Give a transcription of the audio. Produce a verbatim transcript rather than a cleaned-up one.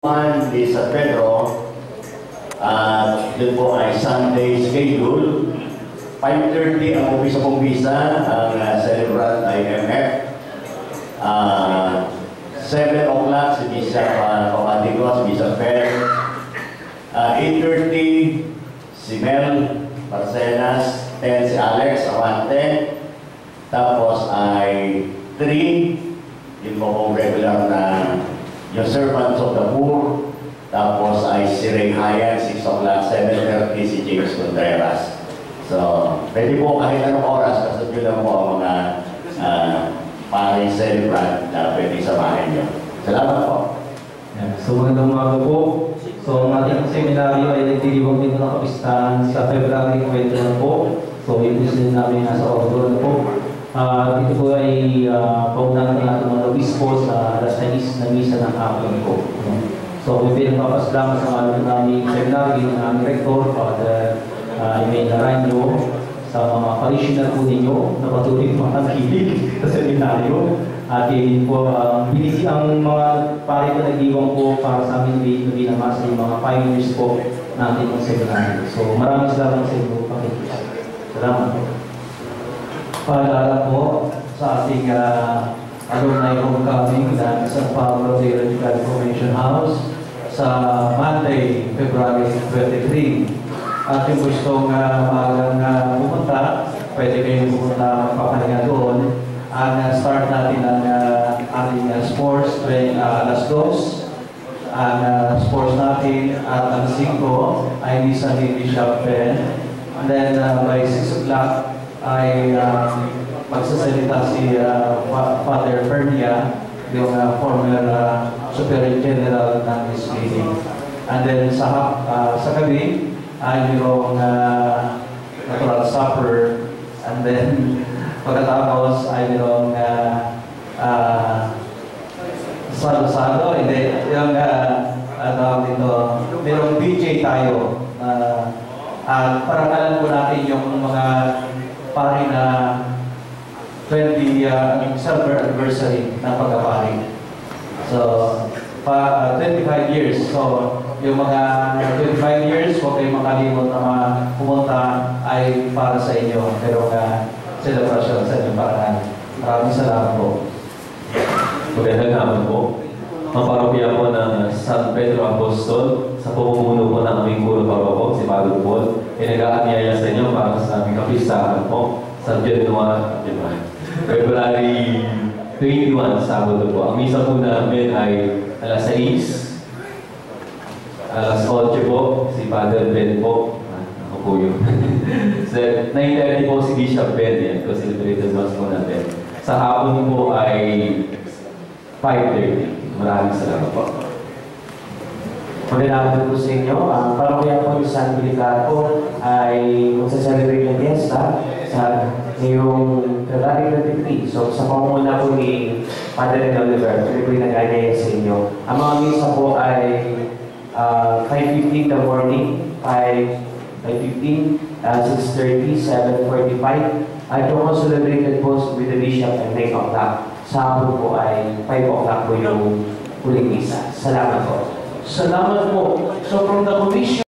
Di San Pedro, at yun po ay Sunday schedule. five thirty ang umpisa pong visa, ang uh, celebrant ay M F. Uh, seven o'clock si Bishop uh, Papatigos, Bishop Fair. Uh, eight thirty si Mel Parcenas, ten si Alex Awante. Tapos ay three, yun po pong regular na yung Servants of the Poor. Tapos ay si Ray Hayan, six o'clock, seven thirty si James Contreras. So, pwede po kahit anong oras, basta yun lang po ang mga uh, paring celebrant na pwede samahin nyo. Salamat po. Yeah. So, magandang umaga po. So, ang ating seminaryo ay nagtiriwang din ng kapistahan sa February twenty-one po. So, yun din namin nasa order po. Uh, dito po ay uh, paunahan ng ating mga obispo sa alas sais na misa ng hapon po. So, we will papasalamat sa mga namin seminary ng aming rector, Father uh, Imelda Ranyo, sa mga parishioner po ninyo na patuloy makakilig sa seminaryo. At yun po, uh, binisi ang mga pari na nag-iwang po para sa amin na binamasa yung mga pioneers po natin ng seminaryo. So, maraming salamat sa inyo. Salamat po. Paalala po sa ating uh, alumni homecoming na San Pablo Theological Convention House sa Monday, February twenty-three. At yung gustong uh, maagang uh, pumunta, pwede kayong pumunta magpapahinga doon. Ang uh, start natin ang uh, ating uh, sports train uh, alas dos. Ang uh, sports natin at alas singko ay misa ni Bishop Ben. And then uh, by six o'clock ay uh, magsasalita si uh, Father Pernia, yung uh, former uh, Superior General ng S P D. And then sa, uh, sa gabi ay yung uh, natural supper. And then pagkatapos ay yung uh, uh, salo-salo. Hindi, yung uh, ano dito, mayroong D J tayo. Uh, at para alam po natin yung mga pari na twenty uh, silver anniversary ng pagkapari. So, pa, uh, twenty-five years. So, yung mga twenty-five years, huwag kayong makalimot na pumunta ay para sa inyo. Pero uh, celebration sa inyong paraan. Maraming salamat po. Magandang hapon po. Ang parokya po ng San Pedro Apostol, sa pamumuno po ng aming guro paroko, si Padre Paul, ay nag-aanyaya sa inyo para sa aming kapistahan po sa January, February twenty-one, Sabado po. Ang misa po namin ay alas sais, alas otso po, si Padre Ben po. Ah, ako po yun. So, nine thirty po si Bishop Ben, yan ko celebrated mass po natin. Sa hapon po ay five thirty. Maraming salamat po. Magandang po sa inyo. Ang uh, parokya po ni San Bilicarpo ay magsaselebrate ng fiesta sa ngayong February twenty-three. So sa pamumuna po ni Padre Oliver, tuloy po yung nag-anyaya sa inyo. Ang mga misa po ay uh, five fifteen in the morning, five fifteen, uh, six thirty, seven forty-five. At yung celebrated po with the Bishop at nine o'clock. Sa hapon po ay five o'clock po yung huling misa. Salamat po. Salamat po. So from the commission,